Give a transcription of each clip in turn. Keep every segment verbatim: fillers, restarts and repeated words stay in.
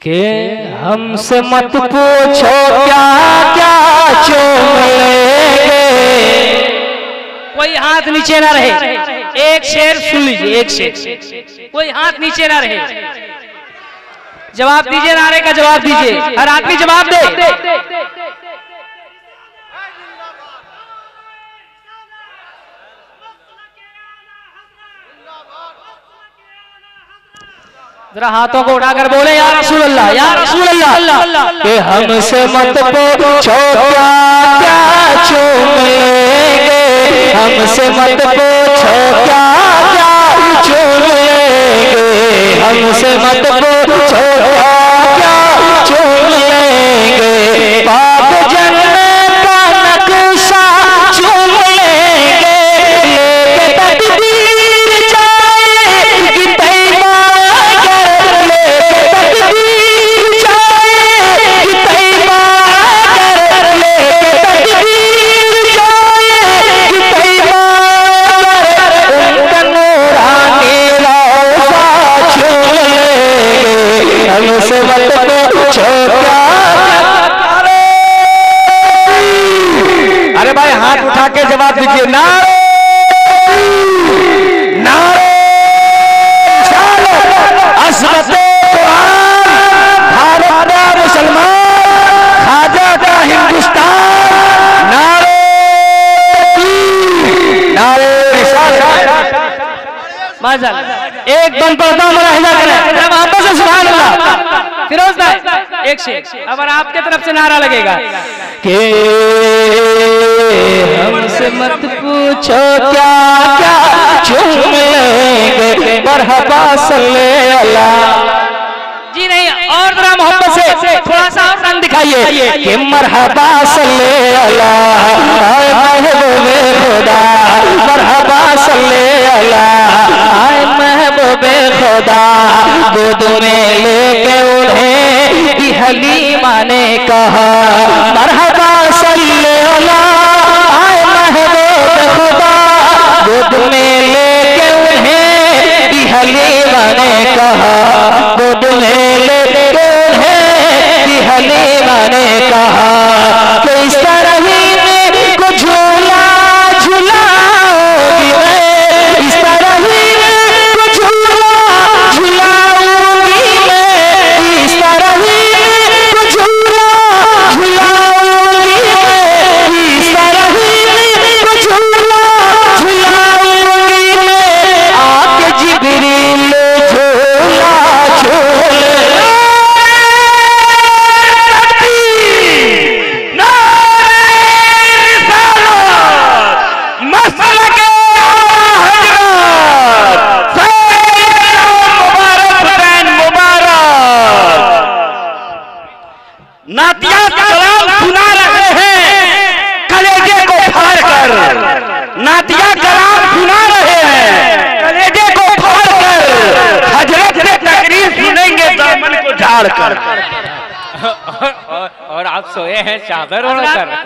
कि हमसे मत पूछो क्या क्या चूम लेंगे। कोई हाथ नीचे ना रहे, एक शेर सुन लीजिए, एक शेर, कोई हाथ नीचे ना रहे। जवाब दीजिए, नारे का जवाब दीजिए, हर आदमी जवाब दे। जरा हाथों को उठाकर बोले या रसूल अल्लाह, या रसूल अल्लाह, कि हमसे मत पूछो क्या क्या चूम लेंगे, हमसे मत पूछो क्या क्या चूम लेंगे, हमसे मत पूछो क्या क्या चूम लेंगे, पाक जन्नत का नक्शा चूम लेंगे, लेके तकदीर जाएगी तैयबा, अरे भाई हाथ उठा के जवाब दीजिए। नारे नारे असमते कुरान, भारत का मुसलमान, खाजा का हिंदुस्तान, नारे नारे एक दम पढ़ता मुलाहिजा करें, जब आपस से सुभान अल्लाह। फिरोज भाई एक शेर, अब आपके तरफ से नारा लगेगा कि हमसे मत पूछो क्या क्या चूम लेंगे, मरहबा सल्ले अला। जी नहीं, और जरा मोहब्बत से थोड़ा सा और रंग दिखाइए कि मरहबा सल्ले अला महबूबे खुदा, मरहबा सल्ले अला महबूबे खुदा। गोद में लेके उन्हें भी हलीमा ने कहा मरहबा सल्ले अला महबूबे खुदा। गोद में लेके उन्हें भी हलीमा ने कहा, गोद में लेके उन्हें भी हलीमा ने कहा कि इस तरह ही में को झूला झुलाओगी मैं, इस तरह ही में को झूला झुलाऊंगी मैं, इस तरह ही में को झूला झुलाऊंगी मैं, इस तरह ही में को झूला झुलाऊंगी मैं। आके जिब्रील झूला झूले, नातिया कलाम सुना रहे हैं कलेजे को फाड़ कर, नातिया कलाम सुना रहे हैं कलेजे को फाड़ कर, हजरत से तकरीर सुनेंगे दामन को झाड़ कर। और आप सोए हैं चादर ओढ़कर।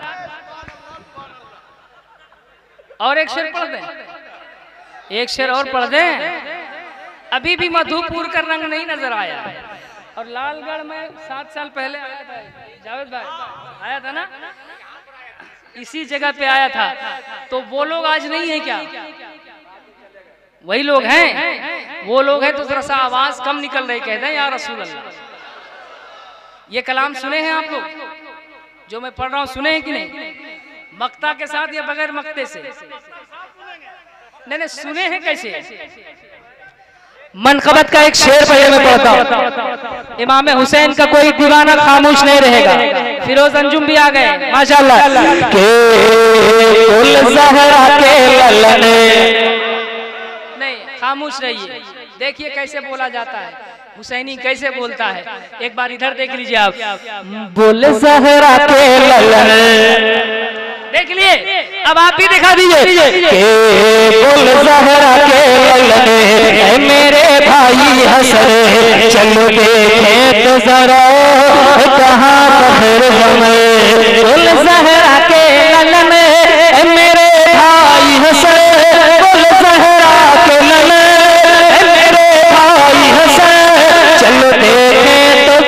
और एक शेर पढ़ दें, एक शेर और पढ़ दें। अभी भी मधुपुर का रंग नहीं नजर आया, और लालगढ़ में सात साल पहले आया था जावेद भाई, आया था ना, इसी जगह पे आया था। तो वो लोग आज नहीं है क्या? वही लोग हैं, वो लोग हैं। तो जरा सा आवाज कम निकल रही, कहते हैं या रसूल अल्लाह। ये कलाम सुने हैं आप लोग जो मैं पढ़ रहा हूँ, सुने हैं कि नहीं? मक्ता के साथ या बगैर मक्ते से? नहीं नहीं, सुने हैं कैसे? मनकबत का एक शेर पहले मैं पढ़ता हूँ। इमाम हुसैन का कोई दीवाना खामोश नहीं रहेगा। फिरोज अंजुम भी आ गए माशाल्लाह। के कुल ज़हरा के ललने, नहीं खामोश रहिए, देखिए कैसे बोला जाता है, हुसैनी कैसे बोलता है। एक बार इधर देख लीजिए आप, बोले ज़हरा के ललने, देख लिए। अब आप भी दिखा दीजिए के कुल ज़हरा के ललने, मेरे भाई हंसे चलो देखें तो जरा कहाँ फख्र हमें। कुल ज़हरा के ललने, मेरे भाई हंसे, कुल ज़हरा के ललने, मेरे भाई हंसे चलो देखें तो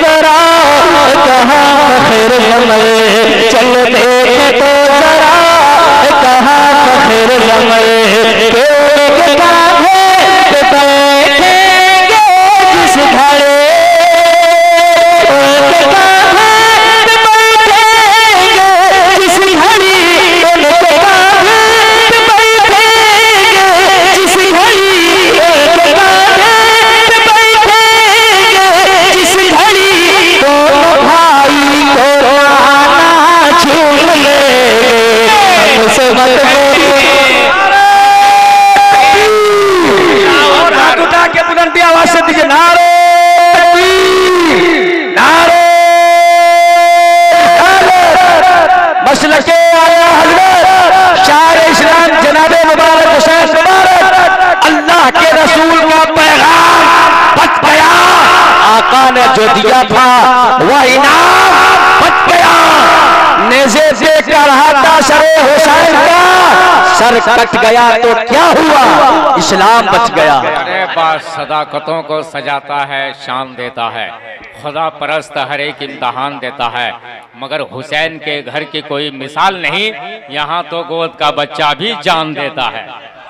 अल्लाह के रसूल का पैगाम बच गया, आका ने जो दिया था वह इनाम बच गया। नेज़े से कर हाथा सरे हुसैन का सर कट गया तो क्या हुआ, इस्लाम बच गया। अरे बात सदाकतों को सजाता है, शान देता है, खुदा परस्त हर एक इम्तहान देता है, मगर हुसैन के घर की कोई मिसाल नहीं, यहाँ तो गोद का बच्चा भी जान देता है।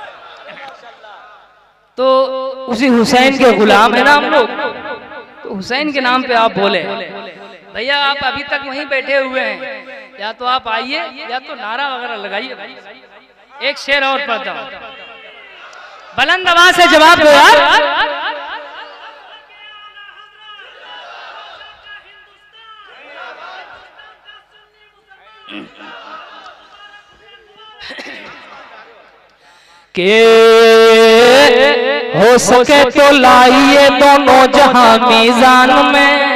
तो उसी हुसैन के गुलाम है ना हम लोग, तो हुसैन के नाम पे आप बोले। भैया आप अभी तक वहीं बैठे हुए हैं, या तो आप आइए या तो नारा वगैरह लगाइए। एक शेर और पढ़ता हूं, बुलंद आवाज से जवाब दो यार। के हो सके तो लाइए दोनों जहां मीजान में,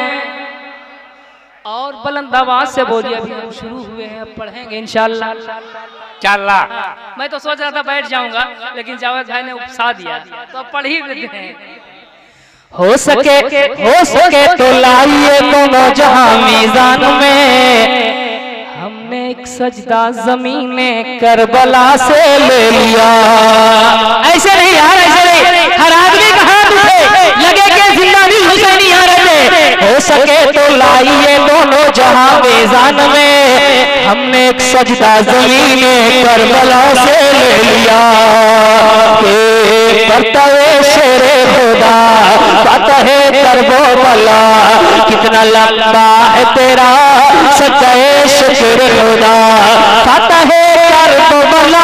और बुलंद आवाज से बोलिए। अभी हम शुरू हुए हैं, अब पढ़ेंगे इंशाल्लाह। चला मैं तो सोच रहा था बैठ जाऊंगा, लेकिन जावेद भाई ने उपसा दिया, तो अब पढ़ ही देते हैं। हो सके हो सके तो लाइए दोनों जहां मीजान में, हमने एक सजदा जमीने करबला से ले लिया। ऐसे नहीं यार, ऐसे नहीं, हर आदमी का हाथ उठे, लगे कि जिंदा भी हुसैन यहाँ रहते। हो सके तो लाइए दोनों जहां मीजान में, हमने एक सजदा जमीने करबला से ले लिया। करतवे शेरे खुदा फतह करबला, कितना लंबा है तेरा सच्चाए शुक्र खुदा फतह करबला।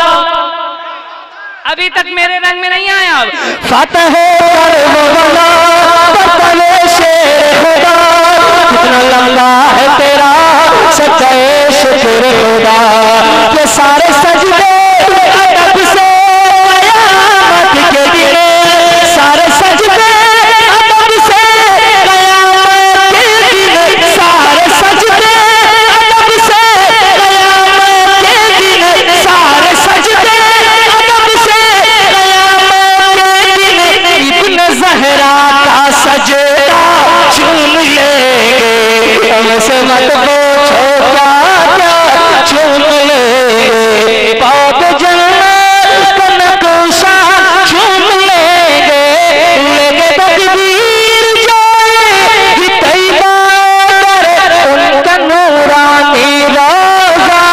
अभी तक मेरे रंग में नहीं आया। फतह करबला फतह शेरे खुदा, कितना लंबा है तेरा सच्चाए शुक्र खुदा। ये सारे सजदे अदब से कयामत के दिन, सारे सजदे अदब से कयामत के दिन, सारे सजदे अदब से कयामत के दिन, सारे सजदे अदब से कयामत के दिन। इब्न ज़हरा का सजदा चूम लेंगे, हमसे मत पूछो क्या क्या चूम लेंगे। पाक जन्नत का नक्शा चूम लेंगे, लेंगे तकदीर जाए तैयबा दर उनका नूरानी रोज़ा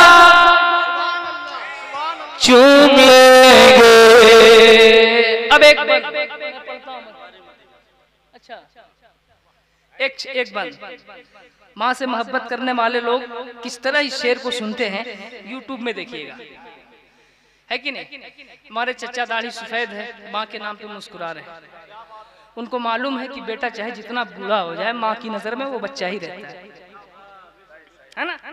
चूम लेंगे। अब एक अच्छा एक एक बात, माँ से मोहब्बत करने वाले लोग किस तरह इस शेर को सुनते हैं, यूट्यूब में देखिएगा, है कि नहीं। हमारे चचा दाढ़ी सफेद है, माँ के नाम पे मुस्कुरा रहे हैं। उनको मालूम है कि बेटा चाहे जितना बूढ़ा हो जाए, माँ की नजर में वो बच्चा ही रहता है, है ना।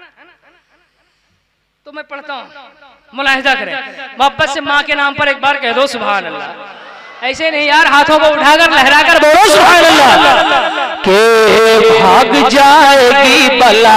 तो मैं पढ़ता हूँ, मुलाहिजा करें, मोहब्बत से माँ के नाम पर एक बार कह दो सुभान अल्लाह। ऐसे नहीं यार, हाथों को उठाकर लहराकर बोलो सुभान अल्लाह। के भाग जाएगी बला,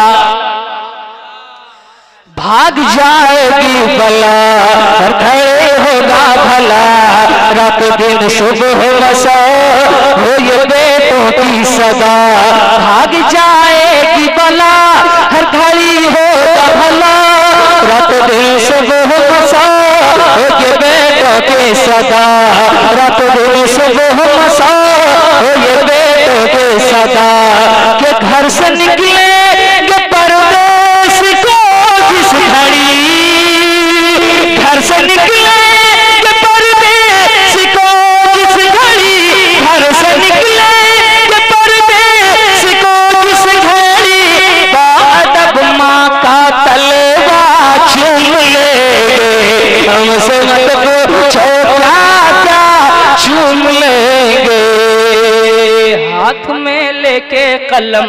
भाग जाएगी बला, खड़े होगा भला, रात दिन सुबह मसा हो ये बेटों की सदा। भाग जाएगी बला, हर घड़ी होगा भला, रात दिन सुबह मसा हो ये बेटों की सदा। रात दिन सुबह मसा हो ये बेटों की सदा। के घर से निकले के परदेश को जिस घड़ी, घर से निकले के परदेश को जिस घड़ी, घर से निकले के परदेश को जिस घड़ी, बादब माँ का तलवा चूम लेंगे, हमसे मत पूछो क्या क्या चूम लेंगे। हाथ में लेके कलम,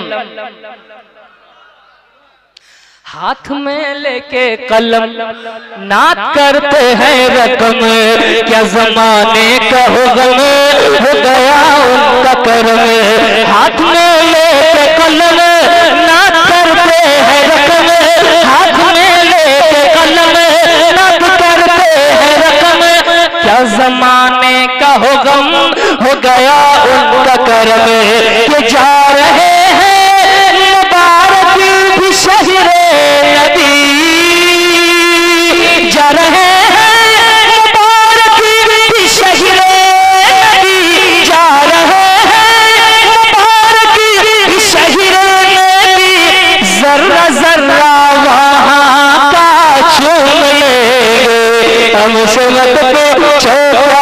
हाथ में लेके कलम, नात करते हैं रकम, क्या जमाने का हो गम, हो गया उनका करम। हाथ में लेके कलम, नात करते हैं रकम, हाथ में लेके कलम, नात करते हैं रकम, क्या जमाने गम हो गया उनका करम के जा रहे हैं मुबारक भी शहरे नबी, जा रहे हैं मुबारक भी शहरे नबी, जा रहे हैं मुबारक भी शहरे नबी, जर्रा जर्रा वहाँ का चूम ले हम सुनत को छोड़